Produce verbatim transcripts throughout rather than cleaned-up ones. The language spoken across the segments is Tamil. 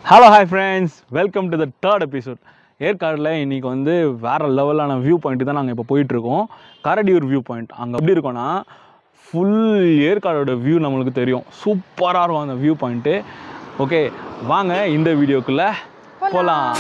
Hello, hi friends. Welcome to the third episode. ஏற்காடுல இன்னைக்கு வந்து வேற லெவலான வியூ பாயிண்ட் தான் நாங்கள் இப்போ போயிட்டு இருக்கோம். Karadiyur view point. அங்கே எப்படி இருக்கோன்னா ஃபுல் ஏற்காடோட வியூ நம்மளுக்கு தெரியும். சூப்பராக இருக்கும் அந்த வியூ பாயிண்ட்டு. ஓகே, வாங்க இந்த வீடியோக்குள்ளே போகலாம்.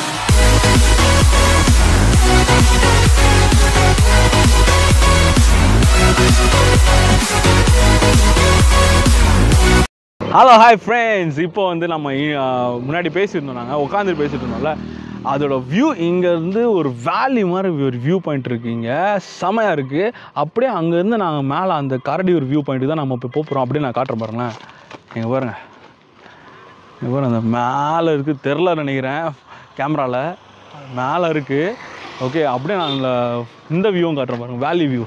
Hello hi friends. இப்போ வந்து நம்ம முன்னாடி பேசியிருந்தோம், நாங்கள் உட்காந்து பேசிட்டு இருந்தோம்ல, அதோட வியூ இங்கேருந்து ஒரு வேலி மாதிரி ஒரு வியூ பாயிண்ட் இருக்குது. இங்கே செமையாக இருக்குது. அப்படியே அங்கேருந்து நாங்கள் மேலே அந்த காரடியூர் வியூ பாயிண்ட்டு தான் நம்ம இப்போ போகிறோம். அப்படியே நான் காட்டுறேன் பாருங்களேன். இங்கே பாருங்க, இங்கே பாருங்க, அந்த மேலே இருக்குது, தெரில நினைக்கிறேன் கேமராவில், மேலே இருக்குது. ஓகே, அப்படியே நான் இந்த வியூவும் காட்டுறேன் பாருங்கள், வேலி வியூ.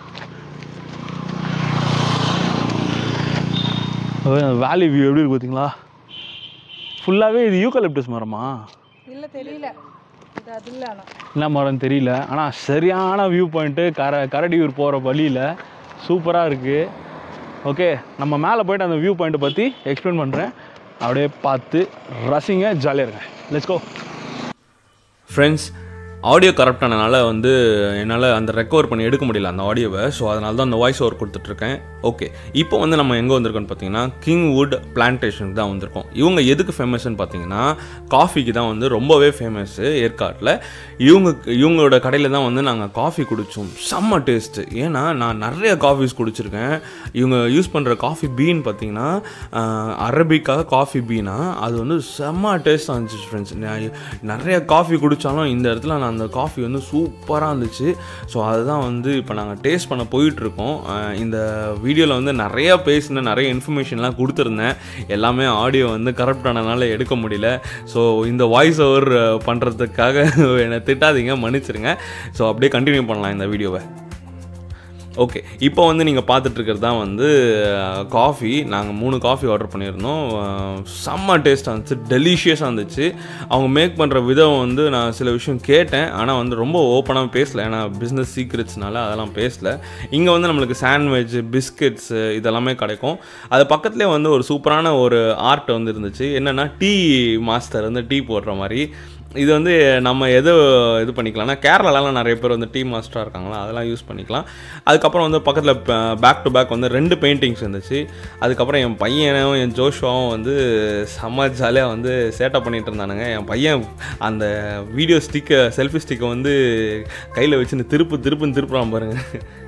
வேலி வியூ எப்படி இருக்கு பார்த்தீங்களா? ஃபுல்லாகவே இது யூக்கலிப்டஸ் மரமா? இல்லை, தெரியல என்ன மரம் தெரியல. ஆனால் சரியான வியூ பாயிண்ட்டு. கர கரடியூர் போகிற வழியில் சூப்பராக இருக்குது. ஓகே, நம்ம மேலே போய்ட்டு அந்த வியூ பாயிண்ட்டை பற்றி எக்ஸ்பிளைன் பண்ணுறேன். அப்படியே பார்த்து ரசிங்க, ஜாலியாக இருங்க. Let's go. Friends, audio correct ஆனதுனால வந்து என்னால் அந்த ரெக்கவர் பண்ணி எடுக்க முடியல அந்த ஆடியோவை. ஸோ அதனால தான் அந்த வாய்ஸ் ஓவர் கொடுத்துட்ருக்கேன். ஓகே, இப்போ வந்து நம்ம எங்கே வந்திருக்கோன்னு பார்த்தீங்கன்னா கிங்வுட் பிளான்டேஷனுக்கு தான் வந்திருக்கோம். இவங்க எதுக்கு ஃபேமஸ்ன்னு பார்த்தீங்கன்னா காஃபிக்கு தான் வந்து ரொம்பவே ஃபேமஸ்ஸு ஏற்காட்டில். இவங்க இவங்களோட கடையில் தான் வந்து நாங்கள் காஃபி குடித்தோம். செம்ம டேஸ்ட்டு. ஏன்னா நான் நிறைய காஃபிஸ் குடிச்சிருக்கேன். இவங்க யூஸ் பண்ணுற காஃபி பீன் பார்த்தீங்கன்னா அரபிக்காக காஃபி பீனா, அது வந்து செம்ம டேஸ்ட்டாக இருந்துச்சு ஃப்ரெண்ட்ஸ். நிறைய காஃபி குடித்தாலும் இந்த இடத்துல நான் அந்த காஃபி வந்து சூப்பராக இருந்துச்சு. ஸோ அதுதான் வந்து இப்போ நாங்கள் டேஸ்ட் பண்ண போயிட்டுருக்கோம். இந்த வீடியோவில் வந்து நிறையா பேசினேன், நிறைய இன்ஃபர்மேஷன்லாம் கொடுத்துருந்தேன். எல்லாமே ஆடியோ வந்து கரெக்ட் ஆனதுனால எடுக்க முடியல. ஸோ இந்த வாய்ஸ் ஓவர் பண்ணுறதுக்காக என்னை திட்டாதீங்க, மன்னிச்சிருங்க. ஸோ அப்படியே கண்டினியூ பண்ணலாம் இந்த வீடியோவை. ஓகே, இப்போ வந்து நீங்கள் பார்த்துட்ருக்கிறது தான் வந்து காஃபி. நாங்கள் மூணு காஃபி ஆர்டர் பண்ணியிருந்தோம். செம்ம டேஸ்ட்டாக இருந்துச்சு, டெலிஷியஸாக இருந்துச்சு. அவங்க மேக் பண்ணுற விதம் வந்து நான் சில விஷயம் கேட்டேன், ஆனால் வந்து ரொம்ப ஓப்பனாக பேசலை. ஏன்னா பிஸ்னஸ் சீக்ரெட்ஸ்னால அதெல்லாம் பேசலை. இங்கே வந்து நம்மளுக்கு சாண்ட்விச், பிஸ்கெட்ஸு இதெல்லாமே கிடைக்கும். அது பக்கத்துலேயே வந்து ஒரு சூப்பரான ஒரு ஆர்ட் வந்து இருந்துச்சு. என்னென்னா டீ மாஸ்டர் வந்து டீ போடுற மாதிரி. இது வந்து நம்ம எது இது பண்ணிக்கலாம்னா, கேரளாலாம் நிறைய பேர் வந்து டீ மாஸ்டராக இருக்காங்களா, அதெல்லாம் யூஸ் பண்ணிக்கலாம். அதுக்கப்புறம் வந்து பக்கத்தில் பேக் டு பேக் வந்து ரெண்டு பெயிண்டிங்ஸ் இருந்துச்சு. அதுக்கப்புறம் என் பையனும் என் ஜோஷுவாவும் வந்து செம்ம ஜாலியாக வந்து சேட்டப் பண்ணிகிட்டு இருந்தானுங்க. என் பையன் அந்த வீடியோ ஸ்டிக்கை, செல்ஃபி ஸ்டிக்கை வந்து கையில் வச்சுன்னு திருப்பு திருப்புன்னு திருப்புறான் பாருங்கள்.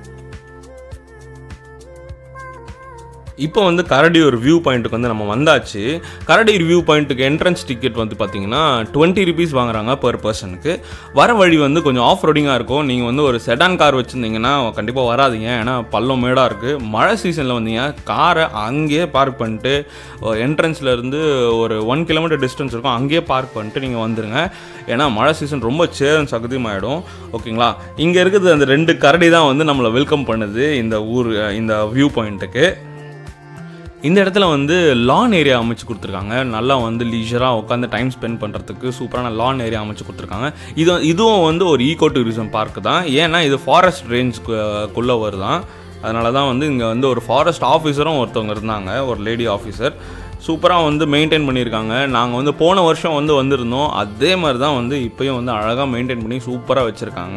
இப்போ வந்து கரடியூர் வியூ பாயிண்ட்டுக்கு வந்து நம்ம வந்தாச்சு. கரடியூர் வியூ பாயிண்ட்டுக்கு என்ட்ரன்ஸ் டிக்கெட் வந்து பார்த்தீங்கன்னா டுவெண்ட்டி ருபீஸ் வாங்குறாங்க பர் பர்சனுக்கு. வர வழி வந்து கொஞ்சம் ஆஃப் ரோடிங்காக இருக்கும். நீங்கள் வந்து ஒரு செடான் கார் வச்சுருந்தீங்கன்னா கண்டிப்பாக வராதிங்க, ஏன்னா பள்ளம் மேடாக இருக்குது. மழை சீசனில் வந்தீங்க காரை அங்கேயே பார்க் பண்ணிட்டு, என்ட்ரன்ஸ்லேருந்து ஒரு ஒன் கிலோமீட்டர் டிஸ்டன்ஸ் இருக்கும், அங்கேயே பார்க் பண்ணிட்டு நீங்கள் வந்துடுங்க. ஏன்னா மழை சீசன் ரொம்ப சேரும் சகதியமாகிடும். ஓகேங்களா? இங்கே இருக்கிறது அந்த ரெண்டு கரடி தான் வந்து நம்மளை வெல்கம் பண்ணுது இந்த ஊர், இந்த வியூ பாயிண்ட்டுக்கு. இந்த இடத்துல வந்து லான் ஏரியா அமைச்சு கொடுத்துருக்காங்க. நல்லா வந்து லீஜராக உட்காந்து டைம் ஸ்பெண்ட் பண்ணுறதுக்கு சூப்பரான லான் ஏரியா அமைச்சு கொடுத்துருக்காங்க. இது இதுவும் வந்து ஒரு ஈகோ டூரிசம் பார்க் தான். ஏன்னா இது ஃபாரஸ்ட் ரேஞ்சுக்குள்ளே வருதான். அதனால தான் வந்து இங்கே வந்து ஒரு ஃபாரஸ்ட் ஆஃபீஸரும் ஒருத்தவங்க இருந்தாங்க, ஒரு லேடி ஆஃபீஸர். சூப்பராக வந்து மெயின்டைன் பண்ணியிருக்காங்க. நாங்கள் வந்து போன வருஷம் வந்து வந்திருந்தோம், அதே மாதிரி தான் வந்து இப்போயும் வந்து அழகாக மெயின்டைன் பண்ணி சூப்பராக வச்சுருக்காங்க.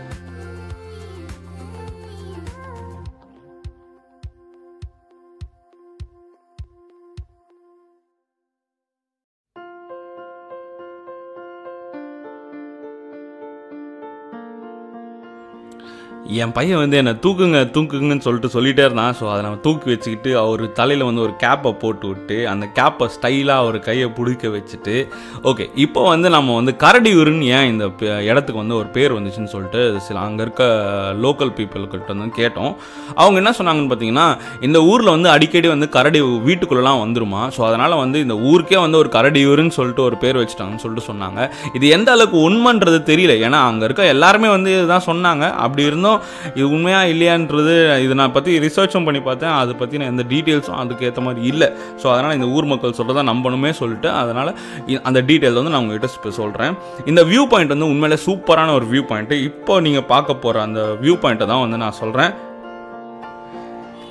என் பையன் வந்து என்னை தூக்குங்க தூக்குங்கன்னு சொல்லிட்டு சொல்லிகிட்டே இருந்தான். ஸோ அதை நம்ம தூக்கி வச்சுக்கிட்டு அவர் தலையில் வந்து ஒரு கேப்பை போட்டு விட்டு அந்த கேப்பை ஸ்டைலாக அவர் கையை பிடிக்க வச்சுட்டு, ஓகே இப்போ வந்து நம்ம வந்து கரடியூருன்னு ஏன் இந்த இடத்துக்கு வந்து ஒரு பேர் வந்துச்சுன்னு சொல்லிட்டு சில அங்கே இருக்க லோக்கல் பீப்புள்கிட்ட வந்து கேட்டோம். அவங்க என்ன சொன்னாங்கன்னு பார்த்தீங்கன்னா, இந்த ஊரில் வந்து அடிக்கடி வந்து கரடி வீட்டுக்குள்ளெலாம் வந்துருமா. ஸோ அதனால் வந்து இந்த ஊருக்கே வந்து ஒரு கரடியூருன்னு சொல்லிட்டு ஒரு பேர் வச்சுட்டாங்கன்னு சொல்லிட்டு சொன்னாங்க. இது எந்த அளவுக்கு உண்மைன்றது தெரியல, ஏன்னா அங்கே இருக்க எல்லாருமே வந்து இதுதான் சொன்னாங்க. அப்படி இருந்தும் இது உண்மையா இல்லையான்றது இது நான் பற்றி ரிசர்ச்சும் பண்ணி பார்த்தேன். அதை பற்றி நான் எந்த டீட்டெயில்ஸும் அதுக்கு ஏற்ற மாதிரி இல்லை. ஸோ அதனால் இந்த ஊர் மக்கள் சொல்கிறத நம்பணுமே சொல்லிட்டு அதனால் அந்த டீட்டெயில் வந்து நான் உங்கள்கிட்ட சொல்கிறேன். இந்த வியூ பாயிண்ட் வந்து உண்மையிலே சூப்பரான ஒரு வியூ பாயிண்ட்டு. இப்போ நீங்கள் பார்க்க போகிற அந்த வியூ பாயிண்ட்டை தான் வந்து நான் சொல்கிறேன்.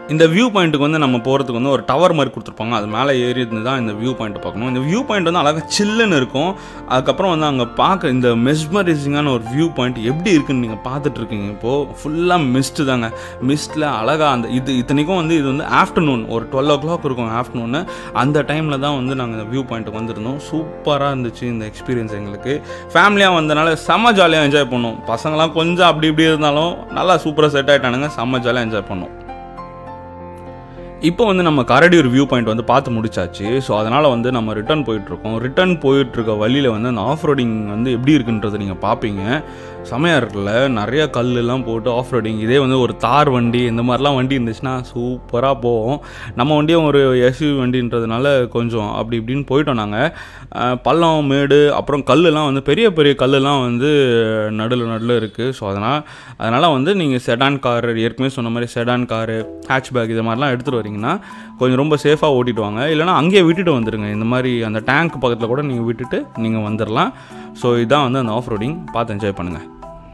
இந்த வியூ பாயிண்ட்டுக்கு வந்து நம்ம போகிறதுக்கு வந்து ஒரு டவர் மாதிரி கொடுத்துருப்பாங்க. அது மேலே ஏறி இருந்து தான் இந்த வியூ பாயிண்ட்டை பார்க்கணும். இந்த வியூ பாயிண்ட் வந்து அழகாக சில்லுன்னு இருக்கும். அதுக்கப்புறம் வந்து அங்கே பார்க்க இந்த மெஸ்மரைசிங்கான ஒரு வியூ பாயிண்ட் எப்படி இருக்குன்னு நீங்கள் பார்த்துட்ருக்கீங்க. இப்போது ஃபுல்லாக மிஸ்ட்டு தாங்க. மிஸ்ட்டில் அழகாக அந்த இது இத்தனைக்கும் வந்து இது வந்து ஆஃப்டர்நூன் ஒரு டுவெல் ஓ கிளாக் இருக்கும் ஆஃப்டர்நூன்னு. அந்த டைமில் தான் வந்து நாங்கள் இந்த வியூ பாயிண்ட்டுக்கு வந்திருந்தோம். சூப்பராக இருந்துச்சு இந்த எக்ஸ்பீரியன்ஸ் எங்களுக்கு. ஃபேமிலியாக வந்தனால செம்ம ஜாலியாக என்ஜாய் பண்ணோம். பசங்களாம் கொஞ்சம் அப்படி இப்படி இருந்தாலும் நல்லா சூப்பராக செட் ஆகிட்டானுங்க. செம்ம ஜாலியாக என்ஜாய் பண்ணோம். இப்போ வந்து நம்ம காரடியூர் வியூ பாயிண்ட் வந்து பார்த்து முடிச்சாச்சு. ஸோ அதனால் வந்து நம்ம ரிட்டர்ன் போயிட்டுருக்கோம். ரிட்டர்ன் போயிட்டுருக்க வழியில் வந்து அந்த ஆஃப் ரோடிங் வந்து எப்படி இருக்குன்றதை நீங்கள் பார்ப்பீங்க. செமையாக இருக்குல்ல, நிறையா கல்லெல்லாம் போட்டு ஆஃப் ரோடிங். இதே வந்து ஒரு தார் வண்டி இந்த மாதிரிலாம் வண்டி இருந்துச்சுன்னா சூப்பராக போவோம். நம்ம வண்டியும் ஒரு எஸ்யூவி வண்டின்றதுனால கொஞ்சம் அப்படி இப்படின்னு போயிட்டோம் நாங்கள். பள்ளம் மேடு அப்புறம் கல்லுலாம் வந்து பெரிய பெரிய கல்லுலாம் வந்து நடுவில் நடுவில் இருக்குது. ஸோ அதனால் அதனால் வந்து நீங்கள் செடான் கார், ஏற்கனவே சொன்ன மாதிரி செடான் காரு, ஹேட்ச்பேக் இது மாதிரிலாம் எடுத்துகிட்டு வரீங்கன்னா கொஞ்சம் ரொம்ப சேஃபாக ஓட்டிட்டு வாங்க. இல்லைனா அங்கேயே விட்டுட்டு வந்துடுங்க. இந்த மாதிரி அந்த டேங்க் பக்கத்தில் கூட நீங்கள் விட்டுட்டு நீங்கள் வந்துடலாம். ஸோ இதுதான் வந்து அந்த ஆஃப் ரோடிங். பார்த்து என்ஜாய் பண்ணுங்கள்.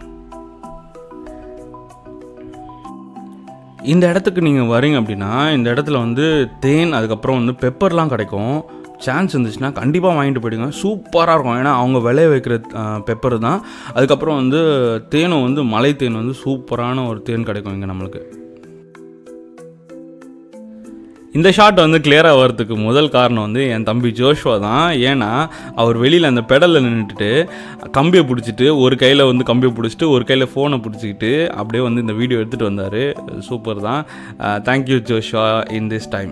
இந்த இடத்துக்கு நீங்கள் வரீங்க அப்படின்னா இந்த இடத்துல வந்து தேன் அதுக்கப்புறம் வந்து பெப்பர்லாம் கிடைக்கும். சான்ஸ் இருந்துச்சுன்னா கண்டிப்பாக வாங்கிட்டு போயிடுங்க. சூப்பராக இருக்கும். ஏன்னா அவங்க விளைய வைக்கிற பெப்பர் தான். அதுக்கப்புறம் வந்து தேனும் வந்து மலை தேன் வந்து சூப்பரான ஒரு தேன் கிடைக்கும் இங்கே நம்மளுக்கு. இந்த ஷாட் வந்து கிளியராக வரதுக்கு முதல் காரணம் வந்து என் தம்பி ஜோஷ்வா தான். ஏன்னா அவர் வெளியில் அந்த பெடலில் நின்றுட்டு கம்பியை பிடிச்சிட்டு ஒரு கையில் வந்து கம்பியை பிடிச்சிட்டு ஒரு கையில் ஃபோனை பிடிச்சிக்கிட்டு அப்படியே வந்து இந்த வீடியோ எடுத்துகிட்டு வந்தார். சூப்பர் தான். Thank you Joshua in this time.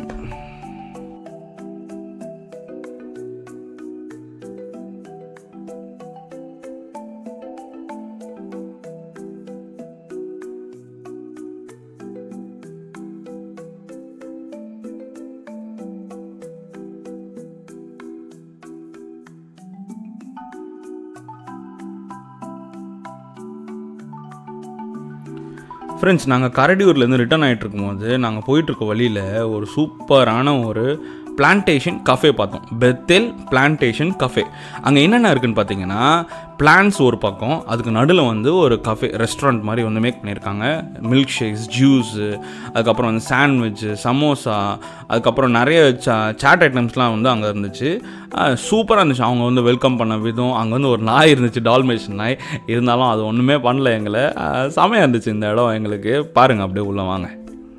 Friends, நாங்கள் கரடியூர்லேருந்து ரிட்டர்ன் ஆகிட்டு இருக்கும்போது நாங்கள் போயிட்டுருக்க வழியில் ஒரு சூப்பரான ஒரு பிளான்டேஷன் கஃபே பார்த்தோம். Bethel plantation cafe. அங்கே என்னென்ன இருக்குதுன்னு பார்த்தீங்கன்னா பிளான்ஸ் ஒரு பக்கம், அதுக்கு நடுவில் வந்து ஒரு கஃபே ரெஸ்டாரண்ட் மாதிரி வந்து மேக் பண்ணியிருக்காங்க. மில்க் ஷேக்ஸ், ஜூஸு, அதுக்கப்புறம் வந்து சாண்ட்விட்சு, சமோசா, அதுக்கப்புறம் நிறைய சா சாட் ஐட்டம்ஸ்லாம் வந்து அங்கே இருந்துச்சு. சூப்பராக இருந்துச்சு. அவங்க வந்து வெல்கம் பண்ண விதம். அங்கே வந்து ஒரு நாய் இருந்துச்சு, டால்மேஷன் நாய். இருந்தாலும் அது ஒன்றுமே பண்ணல எங்களை. செமையாக இருந்துச்சு இந்த இடம் எங்களுக்கு. பாருங்கள், அப்படியே உள்ளே வாங்க.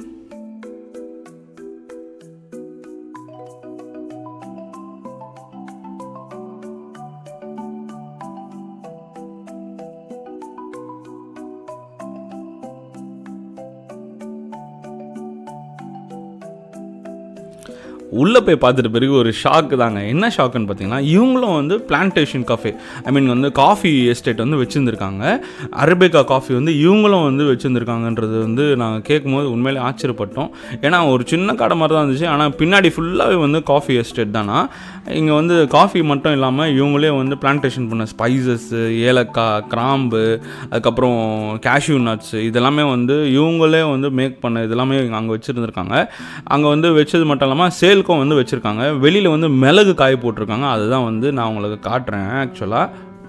உள்ளே போய் பார்த்துட்டு பிறகு ஒரு ஷாக்கு தாங்க. என்ன ஷாக்குன்னு பார்த்தீங்கன்னா இவங்களும் வந்து பிளான்டேஷன் காஃபே, ஐ மீன் வந்து காஃபி எஸ்டேட் வந்து வச்சுருந்துருக்காங்க. அரபிகா காஃபி வந்து இவங்களும் வந்து வச்சுருந்துருக்காங்கன்றது வந்து நாங்கள் கேட்கும்போது உண்மையிலே ஆச்சரியப்பட்டோம். ஏன்னா ஒரு சின்ன கடை மாதிரி தான் இருந்துச்சு. ஆனால் பின்னாடி ஃபுல்லாகவே வந்து காஃபி எஸ்டேட் தானா. இங்கே வந்து காஃபி மட்டும் இல்லாமல் இவங்களே வந்து பிளான்டேஷன் பண்ண ஸ்பைசஸ்ஸு, ஏலக்காய், கிராம்பு, அதுக்கப்புறம் கேஷ்யூ நட்ஸு இதெல்லாமே வந்து இவங்களே வந்து மேக் பண்ண இதெல்லாமே அங்கே வச்சுருந்துருக்காங்க. அங்கே வந்து வச்சது மட்டும் இல்லாமல் சேல் வந்து வச்சிருக்காங்க. வெளியில வந்து மிளகு காய போட்டிருக்காங்க. அதுதான் வந்து நான் உங்களுக்கு காட்டுறேன். ஆக்சுவலா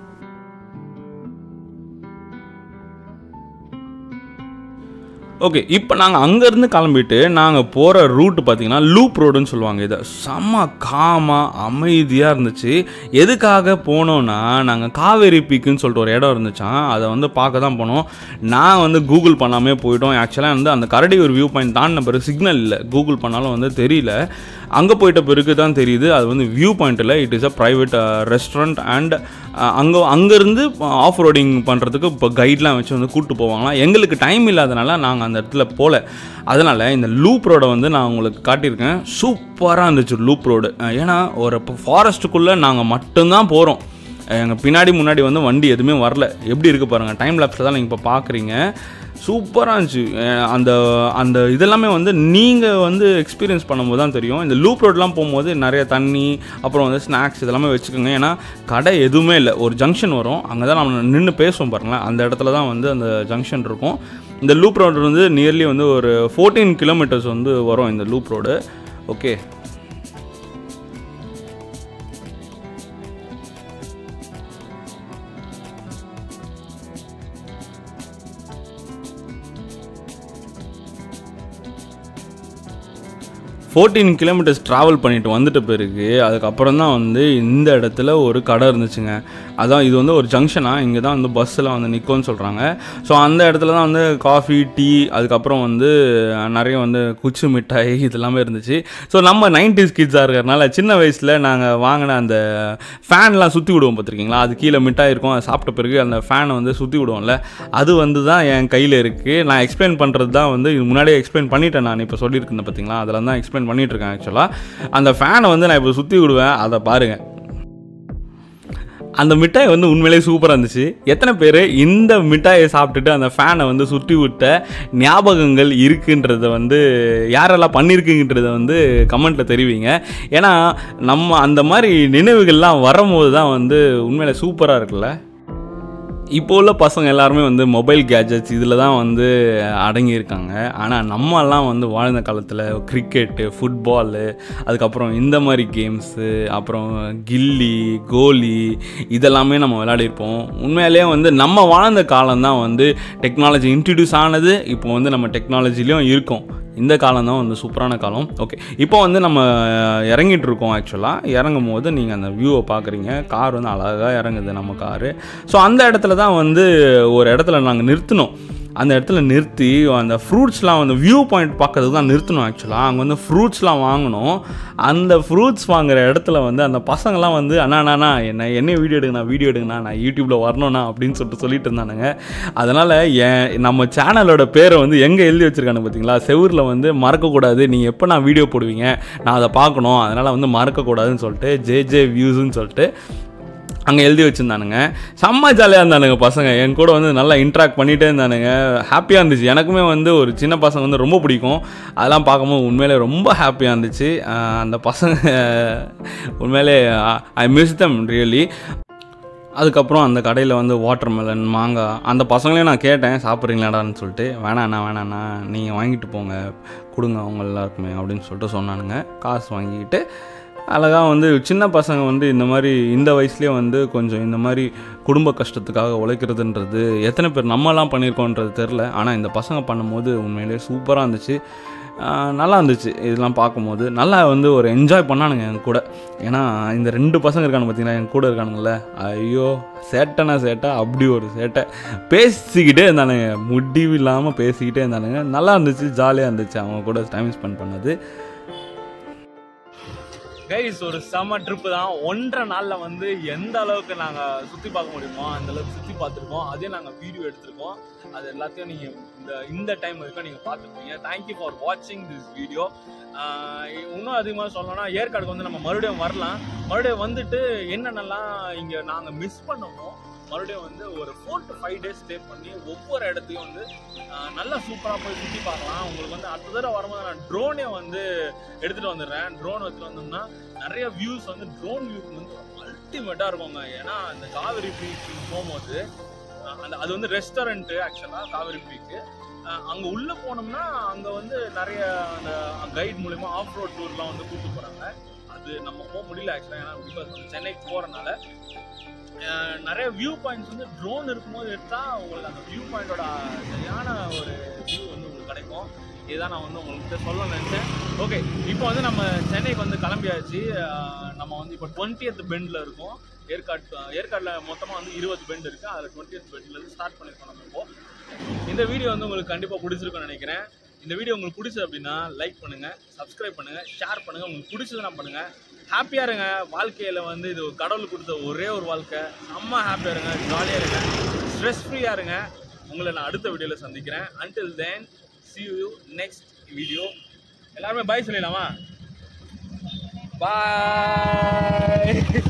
ஓகே, இப்போ நாங்கள் அங்கேருந்து கிளம்பிட்டு நாங்கள் போகிற ரூட்டு பார்த்தீங்கன்னா லூப் ரோடுன்னு சொல்லுவாங்க. இதை செம்ம காமாக அமைதியாக இருந்துச்சு. எதுக்காக போனோன்னா நாங்கள் காவேரி பீக்குன்னு சொல்லிட்டு ஒரு இடம் இருந்துச்சான். அதை வந்து பார்க்க தான் போனோம். நான் வந்து கூகுள் பண்ணாமே போயிட்டோம். ஆக்சுவலாக வந்து அந்த கரடியூர் வியூ பாயிண்ட் தாண்டின பிறகு சிக்னல் இல்லை. கூகுள் பண்ணாலும் வந்து தெரியல. அங்கே போயிட்ட பிறகு தான் தெரியுது அது வந்து வியூ பாயிண்ட் இல்லை, it is a private restaurant. And அங்கே அங்கேருந்து ஆஃப் ரோடிங் பண்ணுறதுக்கு இப்போ கைட்லாம் வச்சு வந்து கூப்பிட்டு போவாங்களாம். எங்களுக்கு டைம் இல்லாதனால நாங்கள் அந்த இடத்துல போகல. அதனால் இந்த லூப் ரோடை வந்து நான் உங்களுக்கு காட்டியிருக்கேன். சூப்பராக இருந்துச்சு லூப் ரோடு. ஏன்னா ஒரு இப்போ ஃபாரஸ்ட்டுக்குள்ளே நாங்கள் மட்டும்தான் போகிறோம். எங்கள் பின்னாடி முன்னாடி வந்து வண்டி எதுவுமே வரல. எப்படி இருக்குது பாருங்கள். டைம் லேப்ஸில் தான் நீங்கள் இப்போ பார்க்குறீங்க. சூப்பராக இருந்துச்சு. அந்த அந்த இதெல்லாமே வந்து நீங்கள் வந்து எக்ஸ்பீரியன்ஸ் பண்ணும்போது தான் தெரியும். இந்த லூப் ரோட்லாம் போகும்போது நிறைய தண்ணி, அப்புறம் வந்து ஸ்நாக்ஸ் இதெல்லாமே வச்சுக்கோங்க. ஏன்னா கடை எதுவுமே இல்லை. ஒரு ஜங்ஷன் வரும், அங்கே தான் நம்ம நின்று பேசுவோம் பாருங்களேன். அந்த இடத்துல தான் வந்து அந்த ஜங்ஷன் இருக்கும். இந்த லூப் ரோடு வந்து நியர்லி வந்து ஒரு ஃபோர்டீன் கிலோமீட்டர்ஸ் வந்து வரும் இந்த loop road. Okay, fourteen kilometres travel பண்ணிட்டு வந்துட்ட பிறகு அதுக்கப்புறம் தான் வந்து இந்த இடத்துல ஒரு கடை இருந்துச்சுங்க. அதான் இது வந்து ஒரு ஜங்ஷனாக, இங்கே தான் வந்து பஸ்ஸெலாம் வந்து நிற்கும்னு சொல்கிறாங்க. ஸோ அந்த இடத்துல தான் வந்து காஃபி, டீ, அதுக்கப்புறம் வந்து நிறைய வந்து குச்சி மிட்டாய் இதெல்லாமே இருந்துச்சு. ஸோ நம்ம நைன்டிஸ் கிட்ஸாக இருக்கிறதுனால சின்ன வயசில் நாங்கள் வாங்கின அந்த ஃபேன்லாம் சுற்றி விடுவோம் பார்த்துருக்கீங்களா, அது கீழே மிட்டாய் இருக்கும், அதை சாப்பிட்ட பிறகு அந்த ஃபேனை வந்து சுற்றி விடுவோம்ல, அது வந்து தான் என் கையில் இருக்குது. நான் எக்ஸ்பிளைன் பண்ணுறது தான் வந்து இது முன்னாடியே எக்ஸ்பிளைன் பண்ணிட்டேன். நான் இப்போ சொல்லியிருக்கேன் பார்த்தீங்களா, அதில் தான் எக்ஸ்பிளைன் பண்ணிகிட்ருக்கேன். ஆக்சுவலாக அந்த ஃபேனை வந்து நான் இப்போ சுற்றி விடுவேன், அதை பாருங்கள். அந்த மிட்டாய் வந்து உண்மையிலே சூப்பராக இருந்துச்சு. எத்தனை பேர் இந்த மிட்டாயை சாப்பிட்டுட்டு அந்த ஃபேனை வந்து சுற்றி விட்ட ஞாபகங்கள் இருக்குன்றதை வந்து யாரெல்லாம் பண்ணியிருக்குன்றதை வந்து கமெண்ட்டில் தெரிவிங்க. ஏன்னா நம்ம அந்த மாதிரி நினைவுகள்லாம் வரும்போது தான் வந்து உண்மையிலே சூப்பராக இருக்குல்ல. இப்போ உள்ள பசங்க எல்லாருமே வந்து மொபைல் கேஜெட்ஸ் இதில் தான் வந்து அடங்கியிருக்காங்க. ஆனால் நம்மெல்லாம் வந்து வாழ்ந்த காலத்தில் கிரிக்கெட்டு, ஃபுட்பாலு, அதுக்கப்புறம் இந்த மாதிரி கேம்ஸு, அப்புறம் கில்லி, கோலி இதெல்லாமே நம்ம விளையாடிருப்போம். உண்மையிலேயே வந்து நம்ம வாழ்ந்த காலம்தான் வந்து டெக்னாலஜி இன்ட்ரடியூஸ் ஆனது. இப்போ வந்து நம்ம டெக்னாலஜிலையும் இருக்கோம். இந்த காலம் தான் வந்து சூப்பரான காலம். ஓகே, இப்போ வந்து நம்ம இறங்கிட்டு இருக்கோம். ஆக்சுவலாக இறங்கும் போது நீங்கள் அந்த வியூவை பார்க்குறீங்க. கார் வந்து அழகாக இறங்குது நம்ம காரு. ஸோ அந்த இடத்துல தான் வந்து ஒரு இடத்துல நாங்கள் நிறுத்தினோம். அந்த இடத்துல நிறுத்தி அந்த ஃப்ரூட்ஸ்லாம் வந்து வியூ பாயிண்ட் பார்க்கறதுக்கு தான் நிறுத்தணும். ஆக்சுவலாக அங்கே வந்து ஃப்ரூட்ஸ்லாம் வாங்கணும். அந்த ஃப்ரூட்ஸ் வாங்குகிற இடத்துல வந்து அந்த பசங்கள்லாம் வந்து அண்ணா அண்ணா என்ன என்ன வீடியோ எடுங்கண்ணா வீடியோ எடுங்கண்ணா நான் யூடியூப்பில் வரணும்ண்ணா அப்படின்னு சொல்லிட்டு சொல்லிட்டு இருந்தானுங்க. அதனால் என் நம்ம சேனலோட பேரை வந்து எங்கே எழுதி வச்சுருக்கானு பார்த்தீங்களா, செவரில் வந்து மறக்கக்கூடாது, நீங்கள் எப்போ நான் வீடியோ போடுவீங்க நான் அதை பார்க்கணும், அதனால் வந்து மறக்கக்கூடாதுன்னு சொல்லிட்டு ஜே ஜே வியூஸ்ன்னு சொல்லிட்டு அங்கே எழுதி வச்சுருந்தானுங்க. செம்ம ஜாலியாக இருந்தானுங்க பசங்க. என் கூட வந்து நல்லா இன்ட்ராக்ட் பண்ணிகிட்டே இருந்தானுங்க. ஹாப்பியாக இருந்துச்சு. எனக்குமே வந்து ஒரு சின்ன பசங்க வந்து ரொம்ப பிடிக்கும். அதெல்லாம் பார்க்கும்போது உண்மையிலே ரொம்ப ஹாப்பியாக இருந்துச்சு. அந்த பசங்க உண்மையிலே ஐ மிஸ் தம் ரியலி. அதுக்கப்புறம் அந்த கடையில் வந்து வாட்டர் மெலன், மாங்காய், அந்த பசங்களையும் நான் கேட்டேன் சாப்பிட்றீங்களாடான்னு சொல்லிட்டு. வேணாண்ணா வேணாண்ணா நீங்கள் வாங்கிட்டு போங்க, கொடுங்க அவங்க எல்லாருக்குமே அப்படின்னு சொல்லிட்டு சொன்னானுங்க. காசு வாங்கிக்கிட்டு அழகாக வந்து சின்ன பசங்க வந்து இந்த மாதிரி இந்த வயசுலேயே வந்து கொஞ்சம் இந்த மாதிரி குடும்ப கஷ்டத்துக்காக உழைக்கிறதுன்றது எத்தனை பேர் நம்மலாம் பண்ணியிருக்கோன்றது தெரில. ஆனால் இந்த பசங்க பண்ணும்போது உண்மையிலே சூப்பராக இருந்துச்சு, நல்லா இருந்துச்சு. இதெல்லாம் பார்க்கும்போது நல்லா வந்து ஒரு என்ஜாய் பண்ணானுங்க என் கூட. ஏன்னா இந்த ரெண்டு பசங்க இருக்கானு பார்த்தீங்களா என் கூட இருக்கானுங்களே, ஐயோ சேட்டைனா சேட்டை, அப்படி ஒரு சேட்டை. பேசிக்கிட்டே இருந்தானுங்க, முடிவு இல்லாமல் பேசிக்கிட்டே இருந்தானுங்க. நல்லா இருந்துச்சு, ஜாலியாக இருந்துச்சு அவங்க கூட டைம் ஸ்பெண்ட் பண்ணது. கைஸ் ஒரு செம்ம ட்ரிப்பு தான். ஒன்றரை நாளில் வந்து எந்த அளவுக்கு நாங்கள் சுற்றி பார்க்க முடியுமோ அந்த அளவுக்கு சுற்றி பார்த்துருக்கோம். அதே நாங்கள் வீடியோ எடுத்திருக்கோம். அது எல்லாத்தையும் நீங்கள் இந்த இந்த டைம் வரைக்கும் நீங்கள் பார்த்துருப்பீங்க. தேங்க்யூ ஃபார் வாட்சிங் திஸ் வீடியோ. இன்னும் அதிகமாக சொல்லணும்னா ஏற்காடுக்கு வந்து நம்ம மறுபடியும் வரலாம். மறுபடியும் வந்துட்டு என்னென்னலாம் இங்கே நாங்கள் மிஸ் பண்ணோமோ மறுபடியும் வந்து ஒரு four to five days stay பண்ணி ஒவ்வொரு இடத்தையும் வந்து நல்லா சூப்பராக போய் சுற்றி பார்க்கலாம். உங்களுக்கு வந்து அடுத்த தடவை வரும்போது நான் ட்ரோனே வந்து எடுத்துகிட்டு வந்துடுறேன். ட்ரோன் எடுத்துகிட்டு வந்தோம்னா நிறைய வியூஸ் வந்து ட்ரோன் வியூஸ் வந்து அல்டிமேட்டாக இருக்குங்க. ஏன்னா இந்த காவேரி பீச் போகும்போது அந்த அது வந்து ரெஸ்டாரண்ட்டு ஆக்சுவலாக காவேரி பீச்சு. அங்கே உள்ளே போனோம்னா அங்கே வந்து நிறைய அந்த கைட் மூலிமா ஆஃப் ரோட் டூர்லாம் வந்து கூப்பிட்டு போகிறாங்க. அது நம்ம போக முடியல ஆக்சுவலாக, ஏன்னா பிகாஸ் வந்து சென்னைக்கு போகிறனால. நிறைய வியூ பாயிண்ட்ஸ் வந்து ட்ரோன் இருக்கும்போது எடுத்தால் உங்களுக்கு அந்த வியூ பாயிண்டோட சரியான ஒரு வியூ வந்து உங்களுக்கு கிடைக்கும். இதுதான் நான் வந்து உங்கள்கிட்ட சொல்ல நினச்சேன். ஓகே, இப்போ வந்து நம்ம சென்னைக்கு வந்து கிளம்பியாச்சு. நம்ம வந்து இப்போ டுவெண்ட்டியத் பெண்டில் இருக்கோம். ஏற்காடு ஏற்காடில் மொத்தமாக வந்து இருபது பெண்ட் இருக்குது. அதில் டுவெண்ட்டியத் பெண்ட்லேருந்து ஸ்டார்ட் பண்ணியிருக்கோம் நம்ம இப்போ. இந்த வீடியோ வந்து உங்களுக்கு கண்டிப்பாக பிடிச்சிருக்குன்னு நினைக்கிறேன். இந்த வீடியோ உங்களுக்கு பிடிச்சது அப்படின்னா லைக் பண்ணுங்கள், சப்ஸ்கிரைப் பண்ணுங்கள், ஷேர் பண்ணுங்கள். உங்களுக்கு பிடிச்சதுன்னா பண்ணுங்கள். ஹாப்பியாக இருங்க. வாழ்க்கையில் வந்து இது கடவுள் கொடுத்த ஒரே ஒரு வாழ்க்கை. செம்ம ஹாப்பியாக இருங்க, ஜாலியாக இருங்க, ஸ்ட்ரெஸ் ஃப்ரீயாக இருங்க. உங்களை நான் அடுத்த வீடியோவில் சந்திக்கிறேன். Until then see you next video. எல்லாருமே பாய் சொல்லிடலாமா? பாய்.